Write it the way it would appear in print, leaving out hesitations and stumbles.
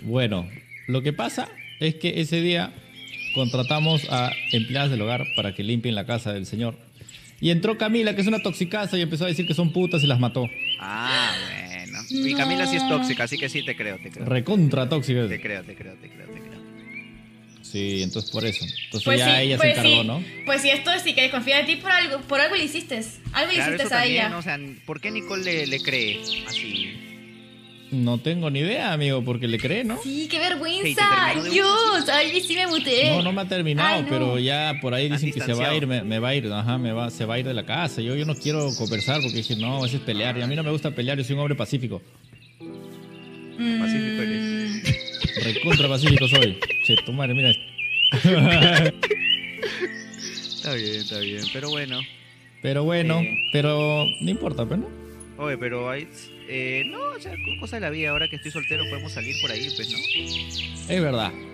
Bueno, lo que pasa es que ese día contratamos a empleadas del hogar para que limpien la casa del señor. Y entró Camila, que es una toxicaza, y empezó a decir que son putas y las mató. Ah, bueno. Y Camila sí es tóxica, así que sí te creo, te creo. Recontra tóxica. Te creo, te creo, te creo, te creo. Sí, entonces por eso. Entonces Pues ya sí, ella se pues encargó, sí. ¿no? Pues sí, esto sí que confía en ti por algo le hiciste. Algo le Claro, hiciste eso a también, ella. o sea, ¿por qué Nicole le cree así? No tengo ni idea, amigo, porque le cree, ¿no? Sí, qué Hey, ¿te vergüenza. terminó de Dios, ay, sí me muteé. No, no me ha terminado, Ay, no. pero ya por ahí ¿Te han dicen que se va a ir, distanciado? me va a ir, ajá, se va a ir de la casa. Yo no quiero conversar porque dije, no, eso es pelear. Y a mí no me gusta pelear, yo soy un hombre pacífico. Pacífico eres. Recontra pacífico soy. Che, tu madre, mira esto. Está bien, pero bueno. Pero bueno, pero no importa, pues, ¿no? Oye, pero hay... no, o sea, cosa de la vida, ahora que estoy soltero podemos salir por ahí, pues, ¿no? Es verdad.